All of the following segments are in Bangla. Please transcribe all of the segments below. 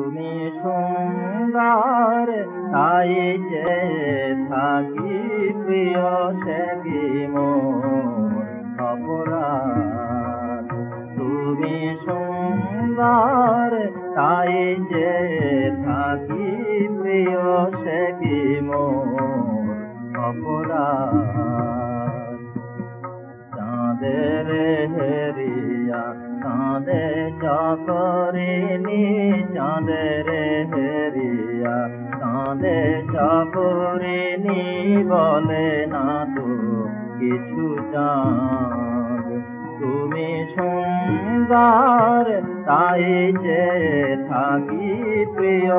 তুমি সুন্দর তাই যে থাকি প্রিয় সে কি মোর অপরাধ। তুমি সুন্দর তাই যে থাকি প্রিয় সে কি মোর অপরাধ। চাঁদের হেরিয়া চাঁদে চকরিনি, চাঁদের হেরিয়া চাঁদে চকরিনি, বলে না তো কিছু চাঁদ। তুমি সুন্দর তাই যে থাকি প্রিয়।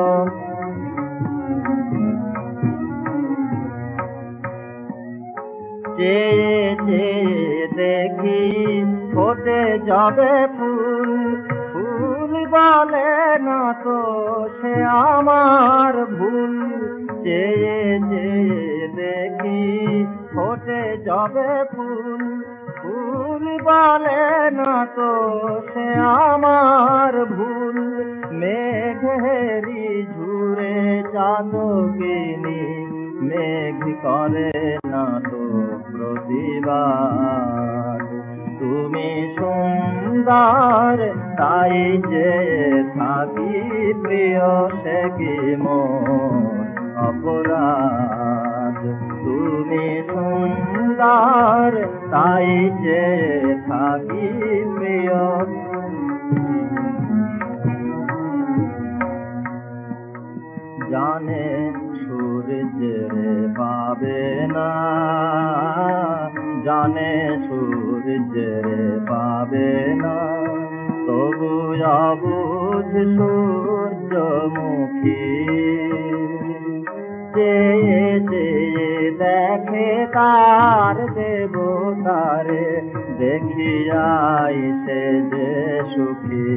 চেয়ে চেয়ে দেখি ফোটে যাবে ফুল, ফুল বলে না তো সে আমার ভুল। চেয়ে চেয়ে দেখি ফোটে যাবে ফুল, ফুল বলে না তো সে আমার ভুল। মেঘেরি ঝুরে চাঁদকিনি, মেঘ করে না তো প্রতিবাদ। তুমি সুন্দর তাই যে থাকি প্রিয় সে কি মোর অপরাধ। তুমি সুন্দর তাই যে থাকি প্রিয়। জানে সূর্যের পাবে না, জানে সূর্যের পাবে না, তবু অবুঝ সূর্যমুখী। চেয়ে চেয়ে দেখে তার দেবতারে, দেখিয়াই সে যে সুখী।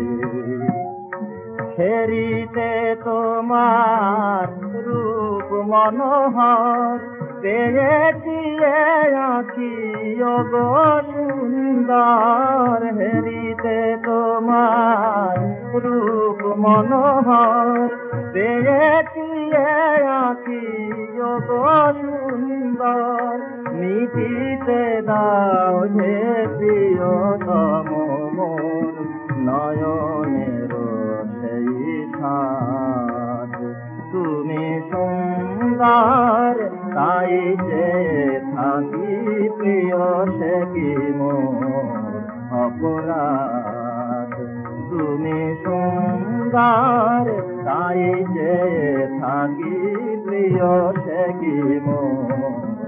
ফেরিতে তোমার রূপ মনোহর, পেয়েছি আঁখি গো সুন্দর। হেরিতে তোমার রূপ মনোহর, পেয়েছি আঁখি গো সুন্দর। মিটিতে দাও হে প্রিয়তম মোর নয়নের সেই সাথ। তুমি সুন্দর তাই যে থাকি প্রিয় সে কি মোর অপরাধ। তুমি সুন্দর তাই যে থাকি প্রিয় সে কি মোর